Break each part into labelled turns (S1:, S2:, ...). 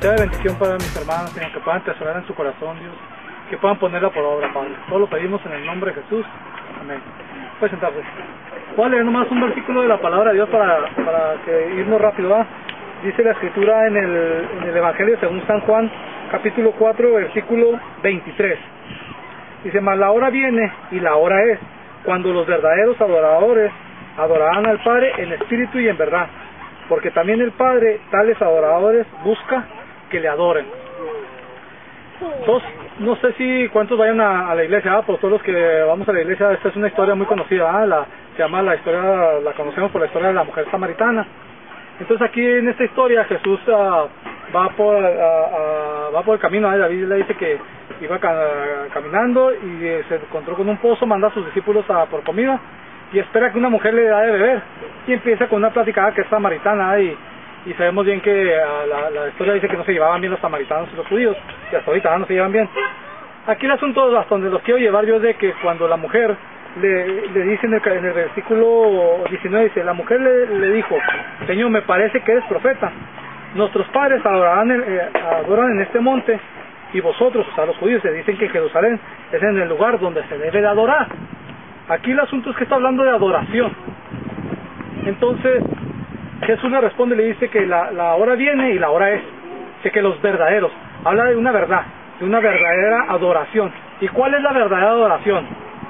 S1: sea de bendición para mis hermanos, Señor, que puedan atesorar en su corazón, Dios, que puedan ponerla por obra, Padre. Todo lo pedimos en el nombre de Jesús. Amén. Puedes sentarse. Voy a leer nomás un versículo de la palabra de Dios para que irnos rápido, ¿va? Dice la escritura en el Evangelio según San Juan, capítulo 4, versículo 23. Dice, mas la hora viene y la hora es, cuando los verdaderos adoradores adorarán al Padre en espíritu y en verdad, porque también el Padre tales adoradores busca que le adoren. Entonces, no sé si cuántos vayan a la iglesia, por todos los que vamos a la iglesia, esta es una historia muy conocida, se llama la conocemos por la historia de la mujer samaritana. Entonces aquí en esta historia Jesús va por el camino, David le dice que iba caminando y se encontró con un pozo, manda a sus discípulos por comida y espera que una mujer le da de beber y empieza con una plática que es samaritana y sabemos bien que la historia dice que no se llevaban bien los samaritanos y los judíos, y hasta ahorita no se llevan bien. Aquí el asunto hasta donde los quiero llevar yo es de que cuando la mujer le dice en el versículo 19, dice, la mujer le dijo, Señor, me parece que eres profeta. Nuestros padres adoran en este monte, y vosotros, o sea, los judíos, se dicen que Jerusalén es en el lugar donde se debe de adorar. Aquí el asunto es que está hablando de adoración. Entonces Jesús le responde y le dice que la hora viene y la hora es. Dice que los verdaderos, habla de una verdad, de una verdadera adoración. ¿Y cuál es la verdadera adoración?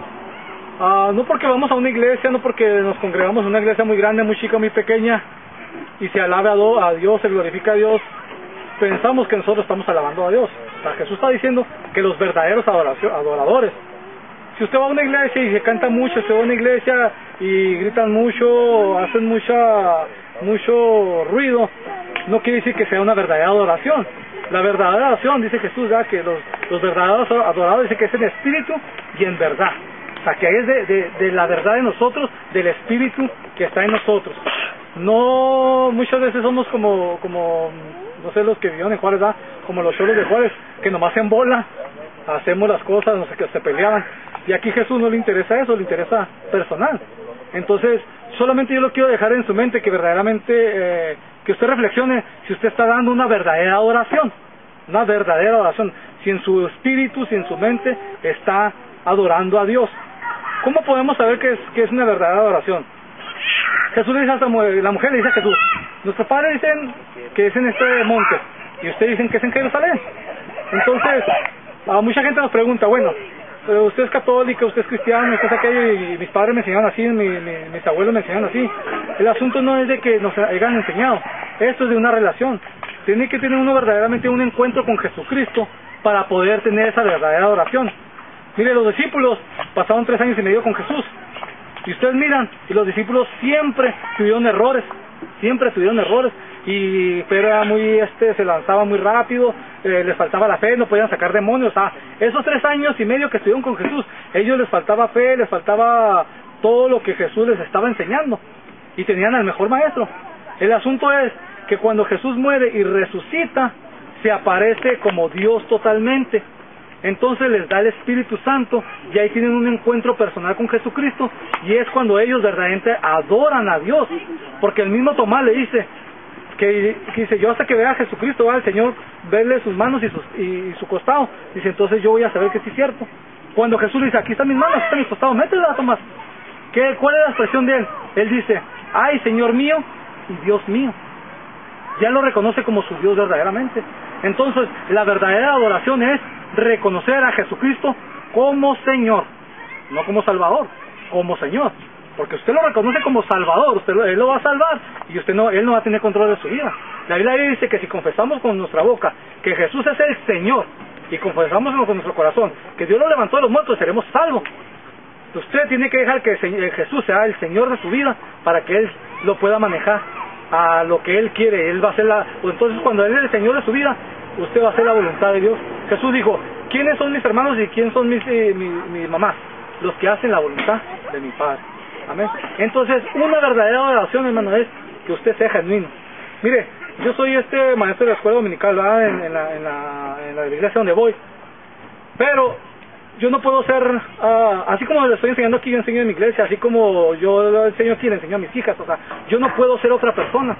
S1: No porque vamos a una iglesia, no porque nos congregamos en una iglesia muy grande, muy chica, muy pequeña, y se alabe a Dios, se glorifica a Dios, pensamos que nosotros estamos alabando a Dios. O sea, Jesús está diciendo que los verdaderos adoradores. Si usted va a una iglesia y se canta mucho, usted va a una iglesia y gritan mucho, hacen mucho ruido, no quiere decir que sea una verdadera adoración. La verdadera adoración, dice Jesús, que los verdaderos adoradores, dice que es en espíritu y en verdad. O sea, que es de la verdad de nosotros, del espíritu que está en nosotros. No, muchas veces somos como no sé, los que vivieron en Juárez, como los cholos de Juárez, que nomás se bola, hacemos las cosas, no sé, que se peleaban. Y aquí Jesús no le interesa eso, le interesa personal. Entonces, solamente yo lo quiero dejar en su mente, que verdaderamente, que usted reflexione si usted está dando una verdadera adoración. Una verdadera adoración. Si en su espíritu, si en su mente está adorando a Dios. ¿Cómo podemos saber que es una verdadera adoración? Jesús le dice la mujer le dice a Jesús, nuestros padres dicen que es en este monte, y ustedes dicen que es en Jerusalén. Entonces, mucha gente nos pregunta, bueno, usted es católica, usted es cristiano, usted es aquello, y mis padres me enseñaron así, mis abuelos me enseñaron así. El asunto no es de que nos hayan enseñado, esto es de una relación. Tiene que tener uno verdaderamente un encuentro con Jesucristo para poder tener esa verdadera adoración. Mire, los discípulos pasaron 3 años y medio con Jesús, y ustedes miran, y los discípulos siempre tuvieron errores, y Pedro era se lanzaba muy rápido, les faltaba la fe, no podían sacar demonios. Esos 3 años y medio que estuvieron con Jesús, ellos les faltaba fe, les faltaba todo lo que Jesús les estaba enseñando, y tenían al mejor maestro. El asunto es que cuando Jesús muere y resucita, se aparece como Dios totalmente. Entonces les da el Espíritu Santo y ahí tienen un encuentro personal con Jesucristo, y es cuando ellos verdaderamente adoran a Dios, porque el mismo Tomás le dice que dice, yo hasta que vea a Jesucristo, al Señor, verle sus manos y su costado, dice, entonces yo voy a saber que sí es cierto. Cuando Jesús le dice, aquí están mis manos, aquí están mis costados, métela, Tomás. ¿Cuál es la expresión de él? Él dice, ay, Señor mío y Dios mío. Ya lo reconoce como su Dios verdaderamente. Entonces, la verdadera adoración es reconocer a Jesucristo como Señor, no como Salvador, como Señor. Porque usted lo reconoce como Salvador, Él lo va a salvar, y Él no va a tener control de su vida. La Biblia dice que si confesamos con nuestra boca que Jesús es el Señor, y confesamos con nuestro corazón que Dios lo levantó de los muertos, seremos salvos. Usted tiene que dejar que Jesús sea el Señor de su vida, para que Él lo pueda manejar a lo que Él quiere. Él va a hacer entonces cuando Él es el Señor de su vida, usted va a hacer la voluntad de Dios. Jesús dijo, ¿quiénes son mis hermanos y quiénes son mis mamás? Los que hacen la voluntad de mi Padre. Amén. Entonces, una verdadera adoración, hermano, es que usted sea genuino. Mire, yo soy maestro de la escuela dominical, en la iglesia donde voy, pero yo no puedo ser, así como le estoy enseñando aquí, yo enseño en mi iglesia, así como yo lo enseño aquí, le enseño a mis hijas, o sea, yo no puedo ser otra persona.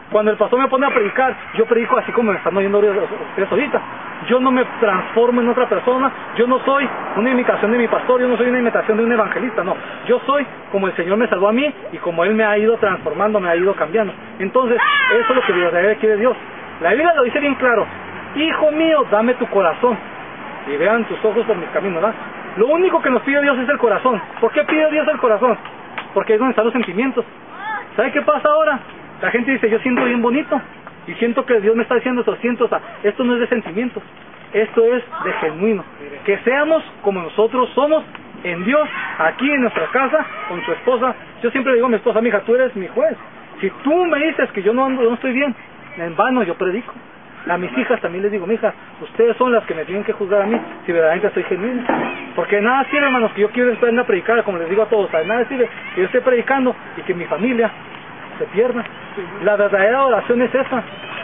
S1: Cuando el pastor me pone a predicar, yo predico así como me están oyendo ustedes ahorita. Yo no me transformo en otra persona, yo no soy una imitación de mi pastor, yo no soy una imitación de un evangelista, no. Yo soy como el Señor me salvó a mí y como Él me ha ido transformando, me ha ido cambiando. Entonces, eso es lo que Dios quiere Dios. La Biblia lo dice bien claro: hijo mío, dame tu corazón y vean tus ojos por mis caminos, ¿verdad? Lo único que nos pide Dios es el corazón. ¿Por qué pide Dios el corazón? Porque es donde están los sentimientos. ¿Sabe qué pasa ahora? La gente dice, yo siento bien bonito y siento que Dios me está diciendo esto, esto no es de sentimientos, esto es de genuino. Que seamos como nosotros somos en Dios, aquí en nuestra casa, con su esposa. Yo siempre le digo a mi esposa, mija, tú eres mi juez. Si tú me dices que yo no estoy bien, en vano yo predico. A mis hijas también les digo, mija, ustedes son las que me tienen que juzgar a mí si verdaderamente estoy genuino. Porque nada sirve, hermanos, que yo quiera estar en la predicada, como les digo a todos, nada sirve que yo esté predicando y que mi familia se pierda. La verdadera oración es esa.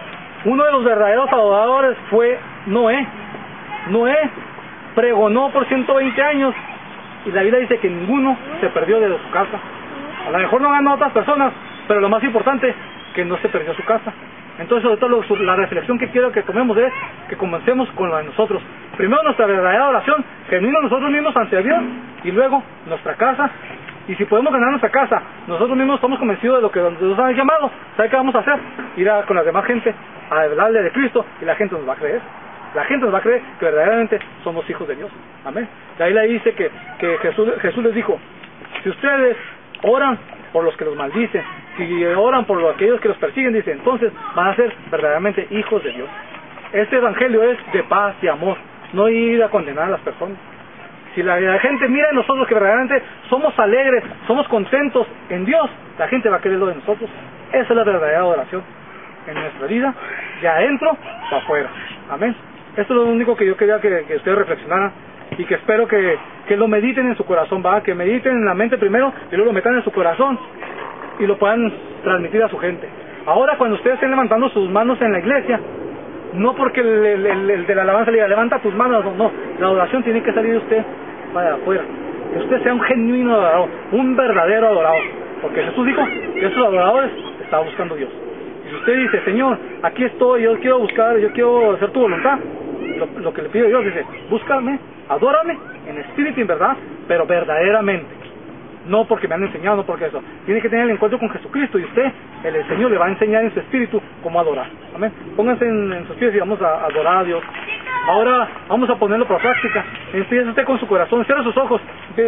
S1: Uno de los verdaderos adoradores fue Noé. Noé pregonó por 120 años y la Biblia dice que ninguno se perdió de su casa. A lo mejor no ganó a otras personas, pero lo más importante, que no se perdió su casa. Entonces, sobre todo, la reflexión que quiero que tomemos es que comencemos con lo de nosotros. Primero nuestra verdadera oración, genuina nosotros mismos ante Dios, y luego nuestra casa. Y si podemos ganar nuestra casa, nosotros mismos estamos convencidos de lo que Dios ha llamado, ¿sabe qué vamos a hacer? Ir con la demás gente a hablarle de Cristo y la gente nos va a creer. La gente nos va a creer que verdaderamente somos hijos de Dios. Amén. De ahí le dice que Jesús les dijo, si ustedes oran por los que los maldicen, si oran por aquellos que los persiguen, dice, entonces van a ser verdaderamente hijos de Dios. Este evangelio es de paz y amor, no ir a condenar a las personas. Si la gente mira en nosotros que verdaderamente somos alegres, somos contentos en Dios, la gente va a querer lo de nosotros. Esa es la verdadera oración en nuestra vida, de adentro para afuera. Amén. Esto es lo único que yo quería que ustedes reflexionaran y que espero que lo mediten en su corazón, ¿va? Que mediten en la mente primero y luego lo metan en su corazón y lo puedan transmitir a su gente. Ahora, cuando ustedes estén levantando sus manos en la iglesia, no porque el de la alabanza le diga, levanta tus manos, no, la oración tiene que salir de usted para afuera. Que usted sea un genuino adorador, un verdadero adorador. Porque Jesús dijo que esos adoradores estaban buscando a Dios. Y si usted dice, Señor, aquí estoy, yo quiero buscar, yo quiero hacer tu voluntad, lo que le pide a Dios dice, búscame, adórame en espíritu y en verdad, pero verdaderamente. No porque me han enseñado, no porque eso. Tiene que tener el encuentro con Jesucristo y usted, el Señor, le va a enseñar en su espíritu cómo adorar. Amén. Pónganse en sus pies y vamos a adorar a Dios. Ahora vamos a ponerlo por práctica. Empiece usted con su corazón, cierra sus ojos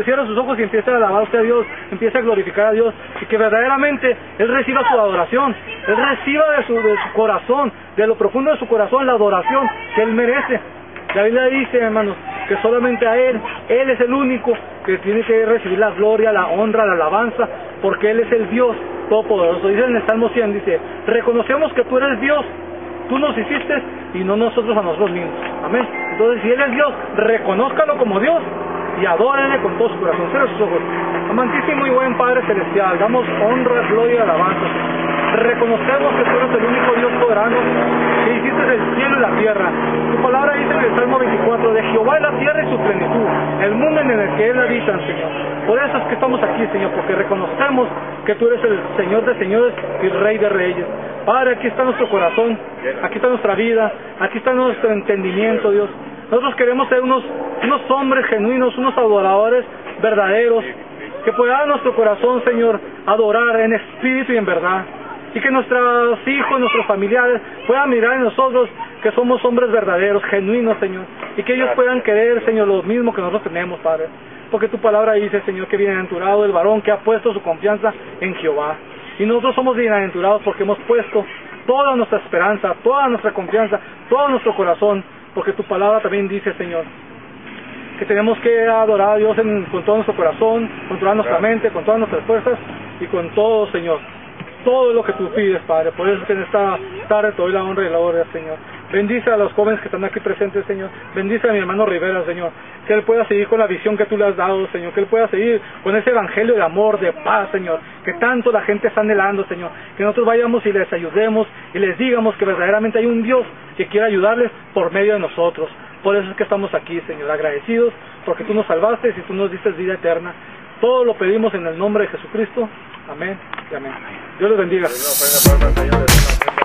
S1: y empiece a alabar usted a Dios, empiece a glorificar a Dios y que verdaderamente Él reciba su adoración, Él reciba de su corazón, de lo profundo de su corazón, la adoración que Él merece. La Biblia dice, hermanos, que solamente a Él es el único que tiene que recibir la gloria, la honra, la alabanza, porque Él es el Dios Todopoderoso. Dice en el Salmo 100, dice, reconocemos que tú eres Dios, tú nos hiciste y no nosotros a nosotros mismos. Amén. Entonces, si Él es Dios, reconózcalo como Dios y adórenle con todo su corazón. Cierra sus ojos. Amantísimo y buen Padre Celestial, damos honra, gloria y alabanza. Reconocemos que tú eres el único Dios soberano que hiciste el cielo y la tierra. Tu palabra dice en el Salmo 24, de Jehová es la tierra y su plenitud, el mundo en el que Él habita, Señor. Por eso es que estamos aquí, Señor, porque reconocemos que tú eres el Señor de señores y Rey de reyes. Padre, aquí está nuestro corazón, aquí está nuestra vida, aquí está nuestro entendimiento, Dios. Nosotros queremos ser unos hombres genuinos, unos adoradores verdaderos, que pueda nuestro corazón, Señor, adorar en espíritu y en verdad. Y que nuestros hijos, nuestros familiares puedan mirar en nosotros que somos hombres verdaderos, genuinos, Señor. Y que ellos puedan querer, Señor, lo mismo que nosotros tenemos, Padre. Porque tu palabra dice, Señor, que bienaventurado el varón que ha puesto su confianza en Jehová. Y nosotros somos bienaventurados porque hemos puesto toda nuestra esperanza, toda nuestra confianza, todo nuestro corazón. Porque tu palabra también dice, Señor, que tenemos que adorar a Dios con todo nuestro corazón, con toda nuestra mente, con todas nuestras fuerzas y con todo, Señor. Todo lo que tú pides, Padre. Por eso es que en esta tarde te doy la honra y la gloria, Señor. Bendice a los jóvenes que están aquí presentes, Señor. Bendice a mi hermano Rivera, Señor. Que él pueda seguir con la visión que tú le has dado, Señor. Que él pueda seguir con ese evangelio de amor, de paz, Señor. Que tanto la gente está anhelando, Señor. Que nosotros vayamos y les ayudemos y les digamos que verdaderamente hay un Dios que quiere ayudarles por medio de nosotros. Por eso es que estamos aquí, Señor, agradecidos porque tú nos salvaste y tú nos diste vida eterna. Todo lo pedimos en el nombre de Jesucristo. Amén y amén. Dios les bendiga.